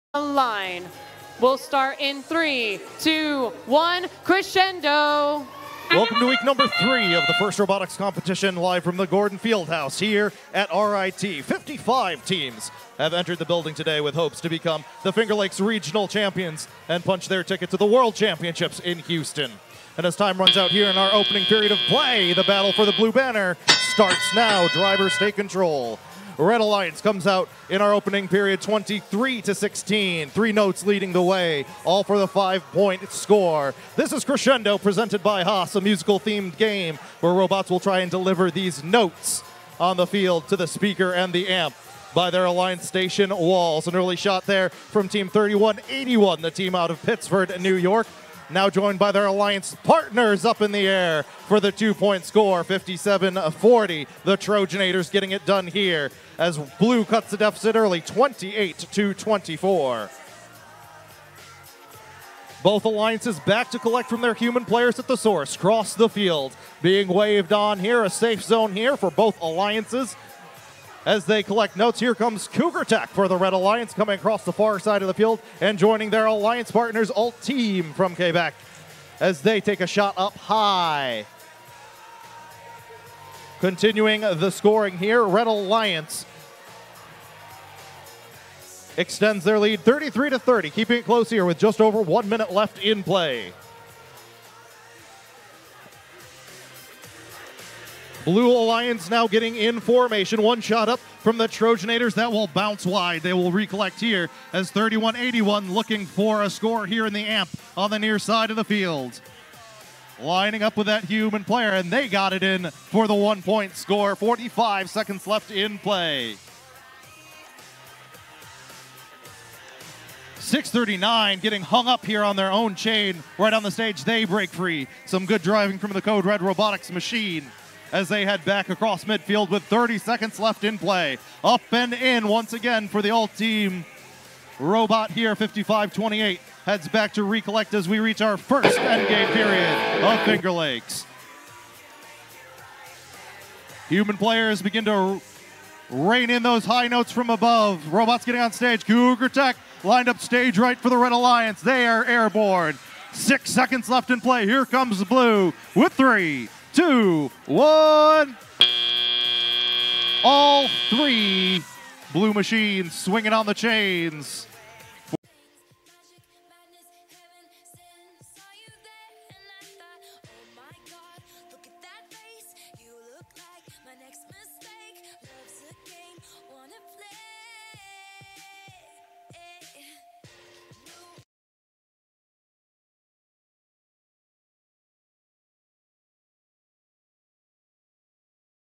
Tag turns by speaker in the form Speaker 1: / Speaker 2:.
Speaker 1: line. We'll start in 3, 2, 1, crescendo.
Speaker 2: Welcome to week number 3 of the FIRST Robotics competition, live from the Gordon Fieldhouse here at RIT. 55 teams have entered the building today with hopes to become the Finger Lakes Regional Champions and punch their ticket to the World Championships in Houston. And as time runs out here in our opening period of play, the battle for the blue banner starts now. Drivers take control. Red Alliance comes out in our opening period 23-16. 3 notes leading the way, all for the 5-point score. This is Crescendo, presented by Haas, a musical-themed game where robots will try and deliver these notes on the field to the speaker and the amp by their Alliance station walls. An early shot there from Team 3181, the team out of Pittsford, New York. Now joined by their Alliance partners up in the air for the 2-point score, 57-40. The Trojanators getting it done here as Blue cuts the deficit early, 28-24. Both alliances back to collect from their human players at the source. Cross the field, being waved on here. A safe zone here for both alliances. As they collect notes, here comes Cougar Tech for the Red Alliance coming across the far side of the field and joining their Alliance partners, Alt Team from Quebec, as they take a shot up high. Continuing the scoring here, Red Alliance extends their lead 33-30, keeping it close here with just over 1 minute left in play. Blue Alliance now getting in formation. One shot up from the Trojanators. That will bounce wide. They will recollect here as 3181 looking for a score here in the amp on the near side of the field. Lining up with that human player, and they got it in for the 1-point score. 45 seconds left in play. 639 getting hung up here on their own chain. Right on the stage, they break free. Some good driving from the Code Red Robotics machine as they head back across midfield with 30 seconds left in play. Up and in once again for the Alt Team. Robot here, 55-28, heads back to recollect as we reach our first endgame period of Finger Lakes. Human players begin to rain in those high notes from above. Robots getting on stage. Cougar Tech lined up stage right for the Red Alliance. They are airborne. 6 seconds left in play. Here comes Blue with 3, 2, 1. All 3 Blue machines swinging on the chains.